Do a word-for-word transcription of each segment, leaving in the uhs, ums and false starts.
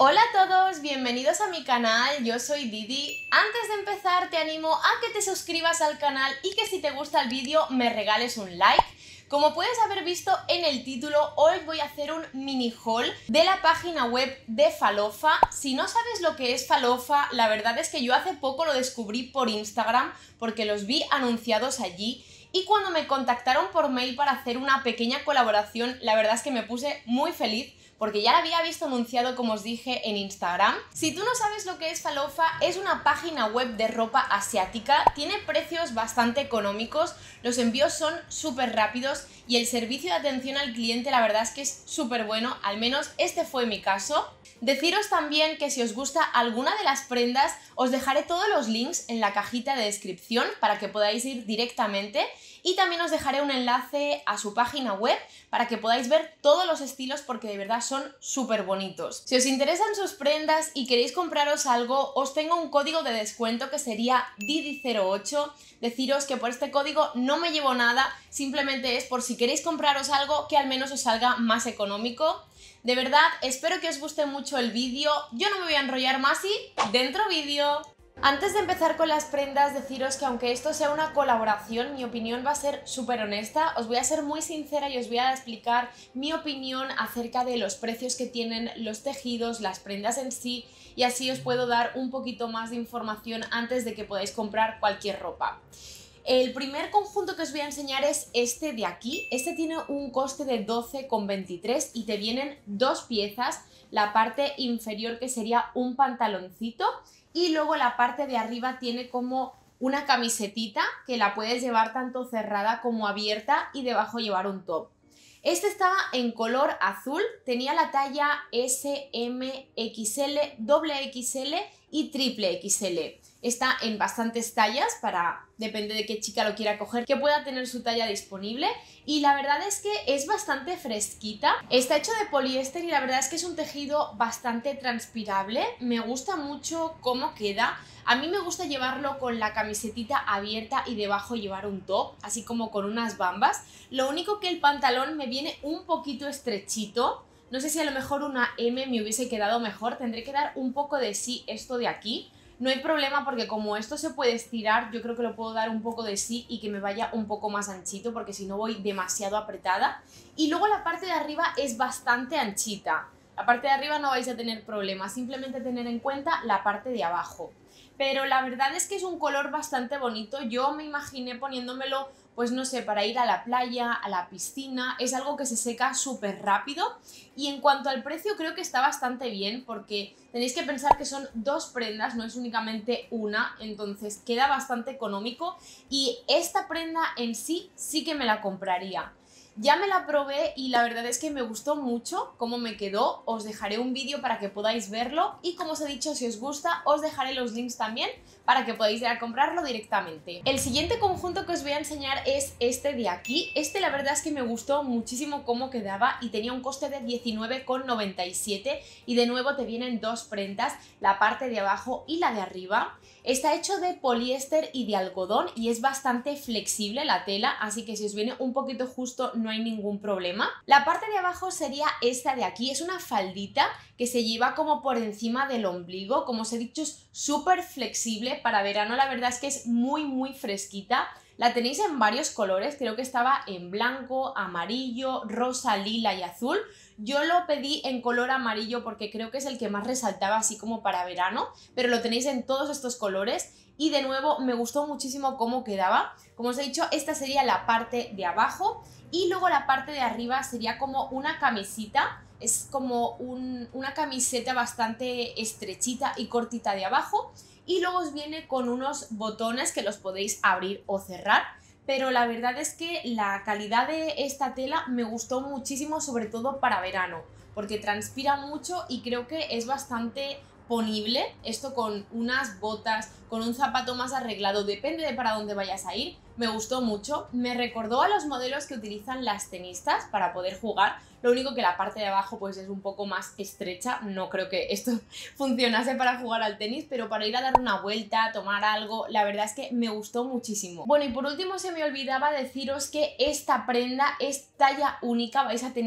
Hola a todos, bienvenidos a mi canal, yo soy Didi. Antes de empezar te animo a que te suscribas al canal y que si te gusta el vídeo me regales un like. Como puedes haber visto en el título, hoy voy a hacer un mini haul de la página web de Falofa. Si no sabes lo que es Falofa, la verdad es que yo hace poco lo descubrí por Instagram porque los vi anunciados allí. Y cuando me contactaron por mail para hacer una pequeña colaboración, la verdad es que me puse muy feliz porque ya la había visto anunciado, como os dije, en Instagram. Si tú no sabes lo que es Falofa, es una página web de ropa asiática, tiene precios bastante económicos, los envíos son súper rápidos y el servicio de atención al cliente la verdad es que es súper bueno, al menos este fue mi caso. Deciros también que si os gusta alguna de las prendas, os dejaré todos los links en la cajita de descripción para que podáis ir directamente. Y también os dejaré un enlace a su página web para que podáis ver todos los estilos porque de verdad son súper bonitos. Si os interesan sus prendas y queréis compraros algo, os tengo un código de descuento que sería Didi cero ocho. Deciros que por este código no me llevo nada, simplemente es por si queréis compraros algo que al menos os salga más económico. De verdad, espero que os guste mucho el vídeo. Yo no me voy a enrollar más y ¡dentro vídeo! Antes de empezar con las prendas, deciros que aunque esto sea una colaboración, mi opinión va a ser súper honesta. Os voy a ser muy sincera y os voy a explicar mi opinión acerca de los precios que tienen los tejidos, las prendas en sí, y así os puedo dar un poquito más de información antes de que podáis comprar cualquier ropa. El primer conjunto que os voy a enseñar es este de aquí. Este tiene un coste de doce con veintitrés y te vienen dos piezas. La parte inferior que sería un pantaloncito y luego la parte de arriba tiene como una camisetita que la puedes llevar tanto cerrada como abierta y debajo llevar un top. Este estaba en color azul, tenía la talla S, M, X L, doble X L y triple X L. Está en bastantes tallas para, depende de qué chica lo quiera coger, que pueda tener su talla disponible. Y la verdad es que es bastante fresquita. Está hecho de poliéster y la verdad es que es un tejido bastante transpirable. Me gusta mucho cómo queda. A mí me gusta llevarlo con la camisetita abierta y debajo llevar un top, así como con unas bambas. Lo único que el pantalón me viene un poquito estrechito. No sé si a lo mejor una M me hubiese quedado mejor. Tendré que dar un poco de sí esto de aquí. No hay problema porque como esto se puede estirar, yo creo que lo puedo dar un poco de sí y que me vaya un poco más anchito porque si no voy demasiado apretada. Y luego la parte de arriba es bastante anchita. La parte de arriba no vais a tener problemas, simplemente tener en cuenta la parte de abajo. Pero la verdad es que es un color bastante bonito. Yo me imaginé poniéndomelo, pues no sé, para ir a la playa, a la piscina. Es algo que se seca súper rápido. Y en cuanto al precio creo que está bastante bien porque tenéis que pensar que son dos prendas, no es únicamente una. Entonces queda bastante económico y esta prenda en sí sí que me la compraría. Ya me la probé y la verdad es que me gustó mucho cómo me quedó. Os dejaré un vídeo para que podáis verlo y como os he dicho, si os gusta os dejaré los links también para que podáis ir a comprarlo directamente. El siguiente conjunto que os voy a enseñar es este de aquí. Este la verdad es que me gustó muchísimo cómo quedaba y tenía un coste de diecinueve con noventa y siete y de nuevo te vienen dos prendas, la parte de abajo y la de arriba. Está hecho de poliéster y de algodón y es bastante flexible la tela, así que si os viene un poquito justo no hay ningún problema. La parte de abajo sería esta de aquí, es una faldita que se lleva como por encima del ombligo, como os he dicho es súper flexible para verano, la verdad es que es muy muy fresquita. La tenéis en varios colores, creo que estaba en blanco, amarillo, rosa, lila y azul. Yo lo pedí en color amarillo porque creo que es el que más resaltaba así como para verano, pero lo tenéis en todos estos colores y de nuevo me gustó muchísimo cómo quedaba. Como os he dicho, esta sería la parte de abajo y luego la parte de arriba sería como una camisita. Es como un, una camiseta bastante estrechita y cortita de abajo y luego os viene con unos botones que los podéis abrir o cerrar. Pero la verdad es que la calidad de esta tela me gustó muchísimo, sobre todo para verano, porque transpira mucho y creo que es bastante ponible. Esto con unas botas, con un zapato más arreglado, depende de para dónde vayas a ir. Me gustó mucho, me recordó a los modelos que utilizan las tenistas para poder jugar. Lo único que la parte de abajo pues es un poco más estrecha, no creo que esto funcionase para jugar al tenis, pero para ir a dar una vuelta, tomar algo, la verdad es que me gustó muchísimo. Bueno, y por último se me olvidaba deciros que esta prenda es talla única, vais a tener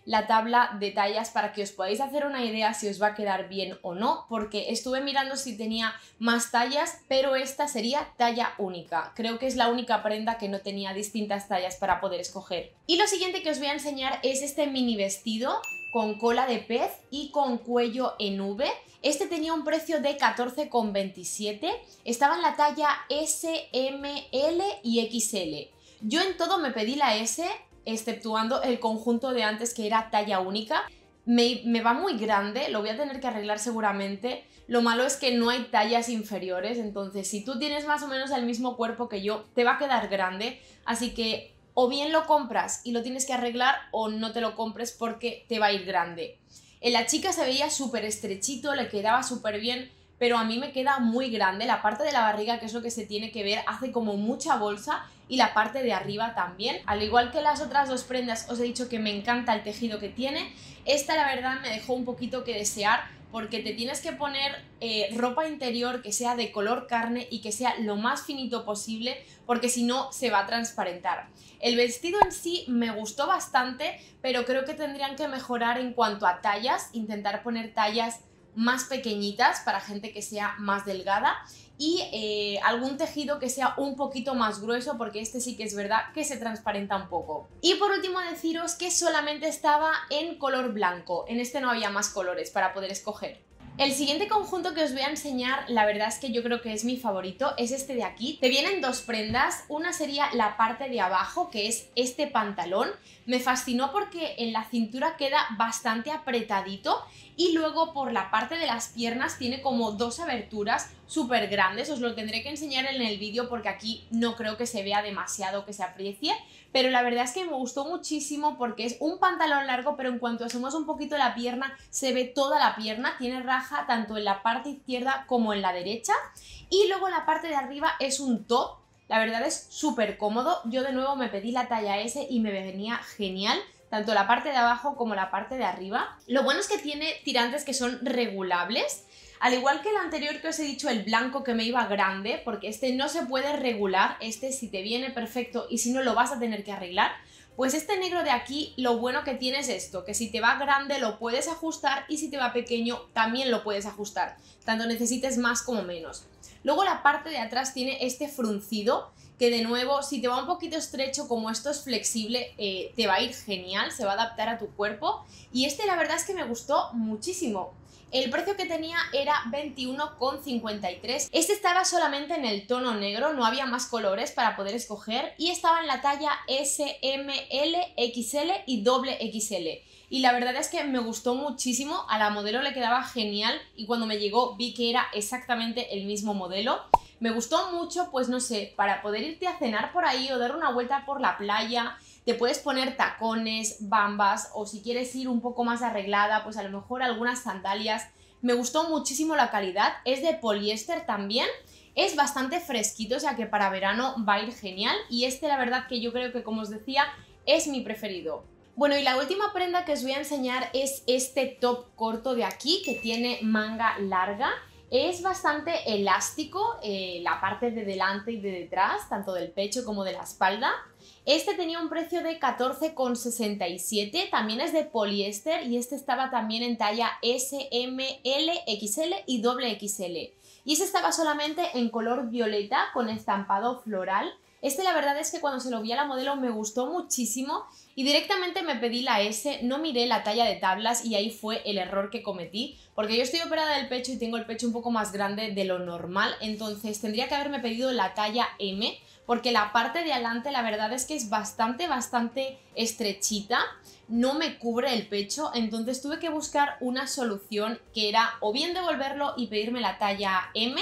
la tabla de tallas para que os podáis hacer una idea si os va a quedar bien o no, porque estuve mirando si tenía más tallas, pero esta sería talla única. Creo que es la única prenda que no tenía distintas tallas para poder escoger. Y lo siguiente que os voy a enseñar es este mini vestido con cola de pez y con cuello en V. Este tenía un precio de catorce con veintisiete, estaba en la talla S, M, L y X L. Yo en todo me pedí la S, exceptuando el conjunto de antes que era talla única. Me, me va muy grande, lo voy a tener que arreglar seguramente. Lo malo es que no hay tallas inferiores, entonces si tú tienes más o menos el mismo cuerpo que yo, te va a quedar grande, así que o bien lo compras y lo tienes que arreglar o no te lo compres porque te va a ir grande. En la chica se veía súper estrechito, le quedaba súper bien, pero a mí me queda muy grande. La parte de la barriga, que es lo que se tiene que ver, hace como mucha bolsa, y la parte de arriba también. Al igual que las otras dos prendas, os he dicho que me encanta el tejido que tiene. Esta la verdad me dejó un poquito que desear, porque te tienes que poner eh, ropa interior que sea de color carne y que sea lo más finito posible, porque si no se va a transparentar. El vestido en sí me gustó bastante, pero creo que tendrían que mejorar en cuanto a tallas, intentar poner tallas más pequeñitas para gente que sea más delgada y eh, algún tejido que sea un poquito más grueso, porque este sí que es verdad que se transparenta un poco. Y por último deciros que solamente estaba en color blanco, en este no había más colores para poder escoger. El siguiente conjunto que os voy a enseñar, la verdad es que yo creo que es mi favorito, es este de aquí. Te vienen dos prendas, una sería la parte de abajo, que es este pantalón. Me fascinó porque en la cintura queda bastante apretadito y luego por la parte de las piernas tiene como dos aberturas súper grandes. Os lo tendré que enseñar en el vídeo porque aquí no creo que se vea demasiado, que se aprecie, pero la verdad es que me gustó muchísimo porque es un pantalón largo, pero en cuanto asomamos un poquito la pierna se ve toda la pierna, tiene raja tanto en la parte izquierda como en la derecha, y luego la parte de arriba es un top. La verdad es súper cómodo. Yo de nuevo me pedí la talla S y me venía genial, tanto la parte de abajo como la parte de arriba. Lo bueno es que tiene tirantes que son regulables, al igual que el anterior que os he dicho, el blanco, que me iba grande, porque este no se puede regular, este si te viene perfecto y si no lo vas a tener que arreglar. Pues este negro de aquí, lo bueno que tiene es esto, que si te va grande lo puedes ajustar y si te va pequeño también lo puedes ajustar, tanto necesites más como menos. Luego la parte de atrás tiene este fruncido, que de nuevo, si te va un poquito estrecho, como esto es flexible, eh, te va a ir genial, se va a adaptar a tu cuerpo. Y este la verdad es que me gustó muchísimo. El precio que tenía era veintiuno con cincuenta y tres. Este estaba solamente en el tono negro, no había más colores para poder escoger, y estaba en la talla S, M, L, X L y doble X L. Y la verdad es que me gustó muchísimo, a la modelo le quedaba genial y cuando me llegó vi que era exactamente el mismo modelo. Me gustó mucho, pues no sé, para poder irte a cenar por ahí o dar una vuelta por la playa. Te puedes poner tacones, bambas, o si quieres ir un poco más arreglada, pues a lo mejor algunas sandalias. Me gustó muchísimo la calidad, es de poliéster también, es bastante fresquito, o sea que para verano va a ir genial, y este la verdad que yo creo que, como os decía, es mi preferido. Bueno, y la última prenda que os voy a enseñar es este top corto de aquí, que tiene manga larga. Es bastante elástico, eh, la parte de delante y de detrás, tanto del pecho como de la espalda. Este tenía un precio de catorce con sesenta y siete, también es de poliéster y este estaba también en talla S, M, L, X L y doble X L. Y este estaba solamente en color violeta con estampado floral. Este la verdad es que cuando se lo vi a la modelo me gustó muchísimo y directamente me pedí la S, no miré la talla de tablas y ahí fue el error que cometí, porque yo estoy operada del pecho y tengo el pecho un poco más grande de lo normal, entonces tendría que haberme pedido la talla M, porque la parte de adelante la verdad es que es bastante, bastante estrechita, no me cubre el pecho, entonces tuve que buscar una solución que era o bien devolverlo y pedirme la talla M,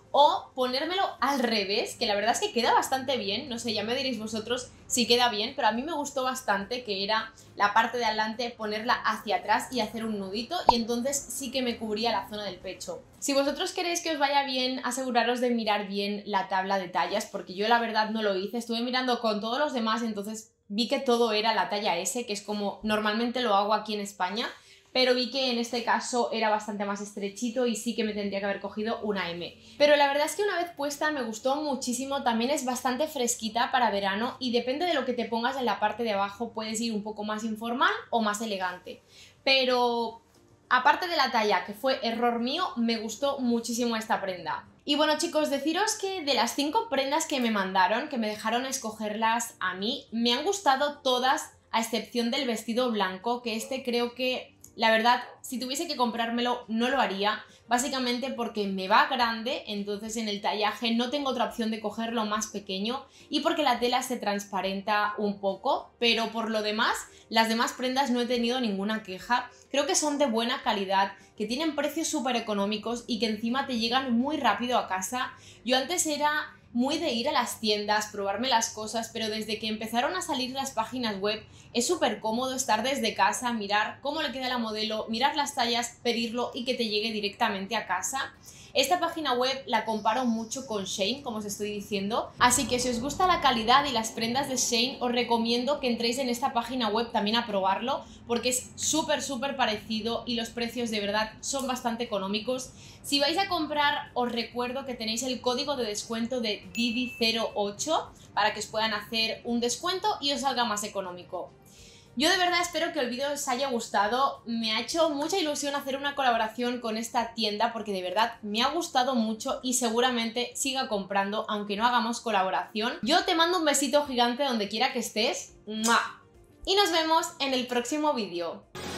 o ponérmelo al revés, que la verdad es que queda bastante bien, no sé, ya me diréis vosotros si queda bien, pero a mí me gustó bastante, que era la parte de adelante ponerla hacia atrás y hacer un nudito, y entonces sí que me cubría la zona del pecho. Si vosotros queréis que os vaya bien, aseguraros de mirar bien la tabla de tallas, porque yo la verdad no lo hice, estuve mirando con todos los demás, entonces vi que todo era la talla S, que es como normalmente lo hago aquí en España, pero vi que en este caso era bastante más estrechito y sí que me tendría que haber cogido una eme. Pero la verdad es que una vez puesta me gustó muchísimo, también es bastante fresquita para verano y depende de lo que te pongas en la parte de abajo puedes ir un poco más informal o más elegante. Pero aparte de la talla, que fue error mío, me gustó muchísimo esta prenda. Y bueno chicos, deciros que de las cinco prendas que me mandaron, que me dejaron escogerlas a mí, me han gustado todas a excepción del vestido blanco, que este creo que, la verdad, si tuviese que comprármelo no lo haría, básicamente porque me va grande, entonces en el tallaje no tengo otra opción de cogerlo más pequeño y porque la tela se transparenta un poco, pero por lo demás, las demás prendas no he tenido ninguna queja. Creo que son de buena calidad, que tienen precios súper económicos y que encima te llegan muy rápido a casa. Yo antes era muy de ir a las tiendas, probarme las cosas, pero desde que empezaron a salir las páginas web es súper cómodo estar desde casa, mirar cómo le queda la modelo, mirar las tallas, pedirlo y que te llegue directamente a casa. Esta página web la comparo mucho con Shein, como os estoy diciendo, así que si os gusta la calidad y las prendas de Shein, os recomiendo que entréis en esta página web también a probarlo, porque es súper súper parecido y los precios de verdad son bastante económicos. Si vais a comprar, os recuerdo que tenéis el código de descuento de Didi cero ocho para que os puedan hacer un descuento y os salga más económico. Yo de verdad espero que el vídeo os haya gustado, me ha hecho mucha ilusión hacer una colaboración con esta tienda porque de verdad me ha gustado mucho y seguramente siga comprando aunque no hagamos colaboración. Yo te mando un besito gigante donde quiera que estés ¡mua! Y nos vemos en el próximo vídeo.